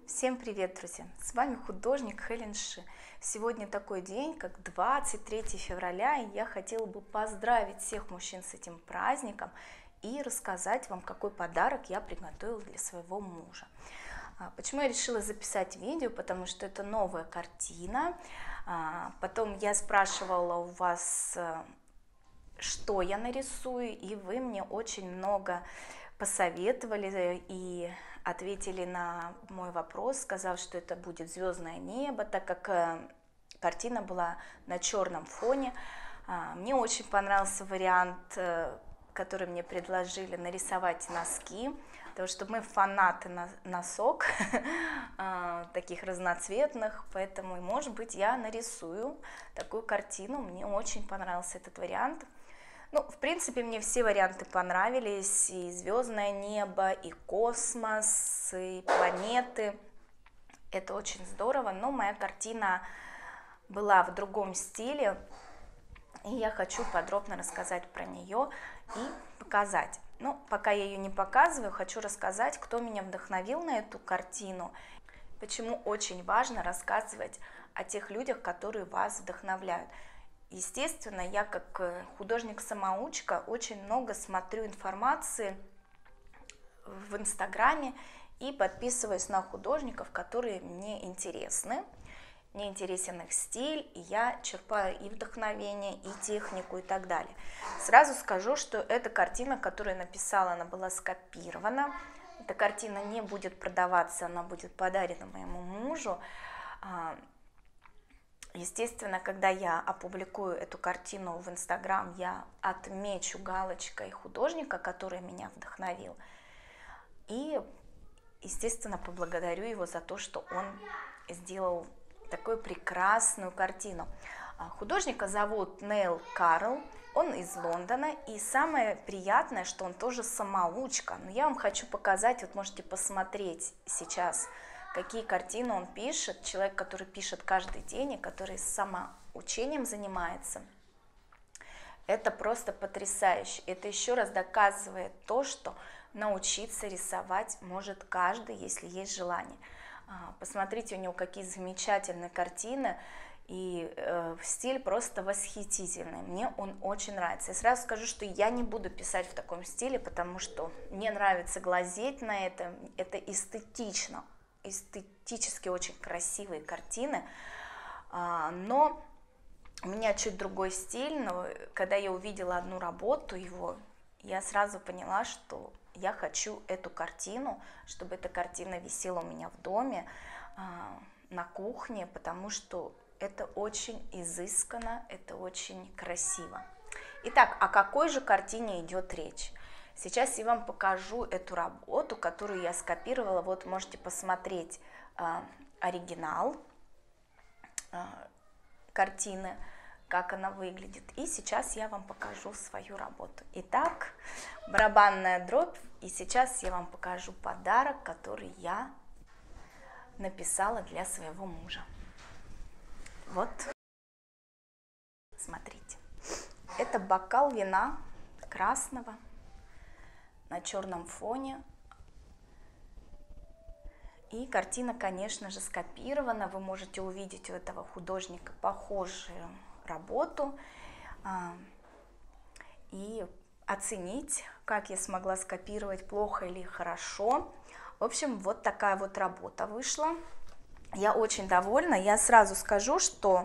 Всем привет, друзья! С вами художник Хелен Ши. Сегодня такой день, как 23 февраля, и я хотела бы поздравить всех мужчин с этим праздником и рассказать вам, какой подарок я приготовила для своего мужа. Почему я решила записать видео? Потому что это новая картина. Потом я спрашивала у вас, что я нарисую, и вы мне очень много посоветовали и ответили на мой вопрос, сказав, что это будет звездное небо, так как картина была на черном фоне. Мне очень понравился вариант, который мне предложили, нарисовать носки, потому что мы фанаты носок, таких разноцветных, поэтому, может быть, я нарисую такую картину. Мне очень понравился этот вариант. Ну, в принципе, мне все варианты понравились, и звездное небо, и космос, и планеты. Это очень здорово, но моя картина была в другом стиле, и я хочу подробно рассказать про нее и показать. Ну, пока я ее не показываю, хочу рассказать, кто меня вдохновил на эту картину, почему очень важно рассказывать о тех людях, которые вас вдохновляют. Естественно, я как художник-самоучка очень много смотрю информации в Инстаграме и подписываюсь на художников, которые мне интересны. Мне интересен их стиль, и я черпаю и вдохновение, и технику, и так далее. Сразу скажу, что эта картина, которую я написала, она была скопирована. Эта картина не будет продаваться, она будет подарена моему мужу. Естественно, когда я опубликую эту картину в Инстаграм, я отмечу галочкой художника, который меня вдохновил. И, естественно, поблагодарю его за то, что он сделал такую прекрасную картину. Художника зовут Нейл Карл, он из Лондона, и самое приятное, что он тоже самоучка. Но я вам хочу показать, вот можете посмотреть сейчас, какие картины он пишет, человек, который пишет каждый день и который самоучением занимается. Это просто потрясающе. Это еще раз доказывает то, что научиться рисовать может каждый, если есть желание. Посмотрите, у него какие замечательные картины, и стиль просто восхитительный. Мне он очень нравится. Я сразу скажу, что я не буду писать в таком стиле, потому что мне нравится глазеть на это эстетично. Эстетически очень красивые картины, но у меня чуть другой стиль, но когда я увидела одну работу его, я сразу поняла, что я хочу эту картину, чтобы эта картина висела у меня в доме, на кухне, потому что это очень изысканно, это очень красиво. Итак, о какой же картине идет речь? Сейчас я вам покажу эту работу, которую я скопировала. Вот можете посмотреть оригинал картины, как она выглядит. И сейчас я вам покажу свою работу. Итак, барабанная дробь. И сейчас я вам покажу подарок, который я написала для своего мужа. Вот, смотрите. Это бокал вина красного на черном фоне. И картина, конечно же, скопирована. Вы можете увидеть у этого художника похожую работу и оценить, как я смогла скопировать, плохо или хорошо. В общем, вот такая вот работа вышла. Я очень довольна. Я сразу скажу, что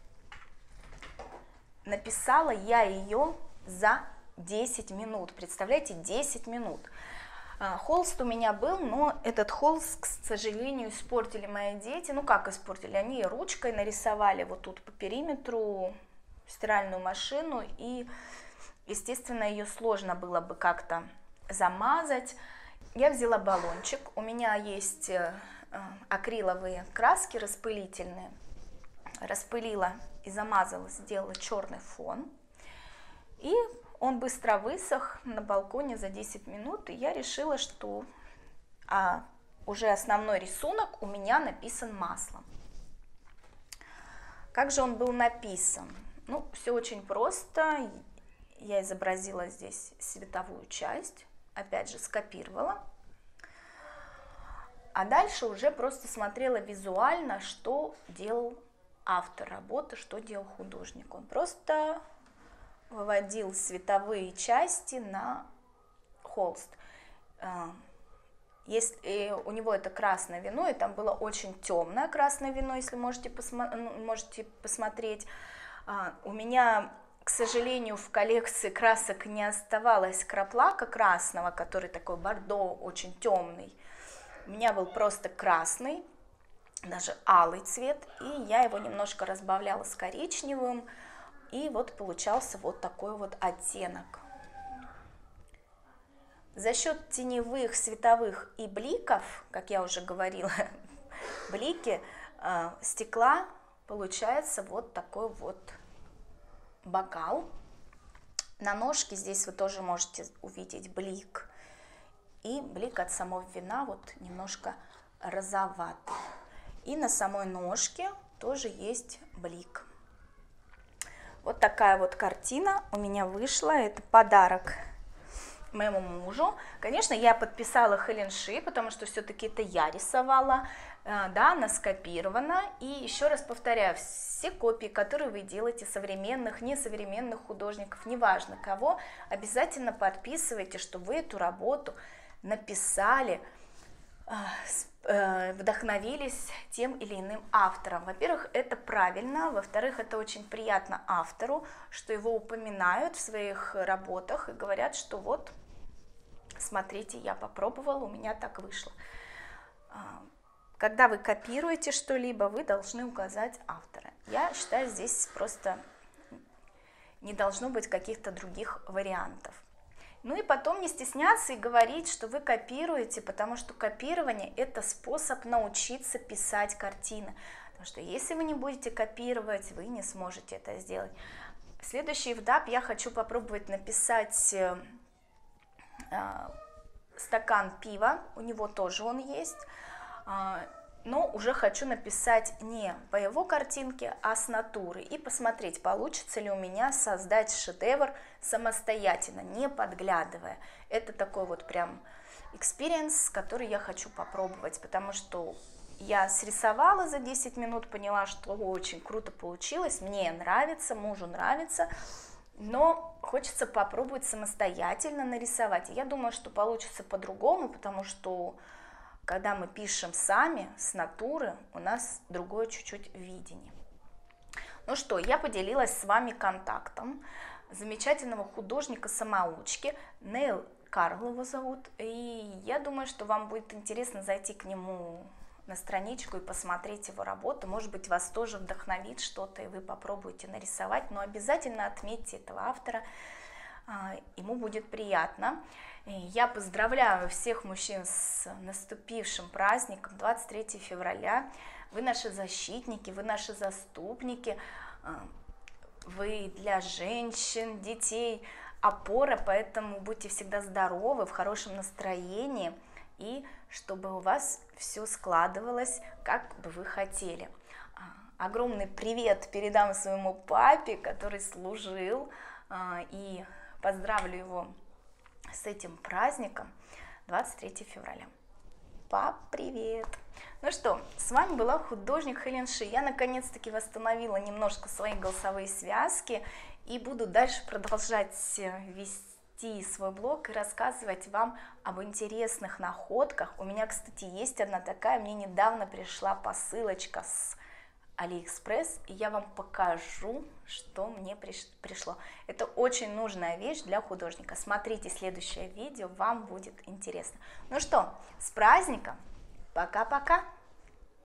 написала я ее за 10 минут. Представляете, 10 минут. Холст у меня был, но этот холст, к сожалению, испортили мои дети. Ну как испортили? Они ручкой нарисовали вот тут по периметру стиральную машину, и, естественно, ее сложно было бы как-то замазать. Я взяла баллончик. У меня есть акриловые краски распылительные. Распылила и замазала, сделала черный фон. И он быстро высох на балконе за 10 минут, и я решила, что уже основной рисунок у меня написан маслом. Как же он был написан? Ну, все очень просто. Я изобразила здесь световую часть, опять же скопировала. А дальше уже просто смотрела визуально, что делал автор работы, что делал художник. Он просто выводил световые части на холст. Если у него это красное вино, и там было очень темное красное вино, если можете посмотреть. У меня, к сожалению, в коллекции красок не оставалось краплака красного, который такой бордо, очень темный. У меня был просто красный, даже алый цвет, и я его немножко разбавляла с коричневым, и вот получался вот такой вот оттенок. За счет теневых, световых и бликов, как я уже говорила, блики стекла, получается вот такой вот бокал. На ножке здесь вы тоже можете увидеть блик. И блик от самого вина вот немножко розоватый. И на самой ножке тоже есть блик. Вот такая вот картина у меня вышла. Это подарок моему мужу. Конечно, я подписала Хелен Ши, потому что все-таки это я рисовала. Да, она скопирована. И еще раз повторяю, все копии, которые вы делаете, современных, несовременных художников, неважно кого, обязательно подписывайте, что вы эту работу написали, вдохновились тем или иным автором. Во-первых, это правильно, во-вторых, это очень приятно автору, что его упоминают в своих работах и говорят, что вот, смотрите, я попробовала, у меня так вышло. Когда вы копируете что-либо, вы должны указать автора. Я считаю, здесь просто не должно быть каких-то других вариантов. Ну и потом не стесняться и говорить, что вы копируете, потому что копирование – это способ научиться писать картины. Потому что если вы не будете копировать, вы не сможете это сделать. Следующий этап я хочу попробовать написать стакан пива, у него тоже он есть. Но уже хочу написать не по его картинке, а с натуры. И посмотреть, получится ли у меня создать шедевр самостоятельно, не подглядывая. Это такой вот прям экспириенс, который я хочу попробовать, потому что я срисовала за 10 минут, поняла, что очень круто получилось, мне нравится, мужу нравится, но хочется попробовать самостоятельно нарисовать. И я думаю, что получится по-другому, потому что когда мы пишем сами, с натуры, у нас другое чуть-чуть видение. Ну что, я поделилась с вами контактом замечательного художника-самоучки, Нейл Карл его зовут, и я думаю, что вам будет интересно зайти к нему на страничку и посмотреть его работу. Может быть, вас тоже вдохновит что-то, и вы попробуете нарисовать, но обязательно отметьте этого автора, ему будет приятно. Я поздравляю всех мужчин с наступившим праздником 23 февраля. Вы наши защитники, вы наши заступники, вы для женщин, детей опора, поэтому будьте всегда здоровы, в хорошем настроении, и чтобы у вас все складывалось, как бы вы хотели. Огромный привет передам своему папе, который служил, и поздравлю его с этим праздником 23 февраля. Пап, привет! Ну что, с вами была художник Хелен Ши. Я наконец-таки восстановила немножко свои голосовые связки и буду дальше продолжать вести свой блог и рассказывать вам об интересных находках. У меня, кстати, есть одна такая, мне недавно пришла посылочка с Алиэкспресс, и я вам покажу, что мне пришло. Это очень нужная вещь для художника. Смотрите следующее видео, вам будет интересно. Ну что, с праздником! Пока-пока!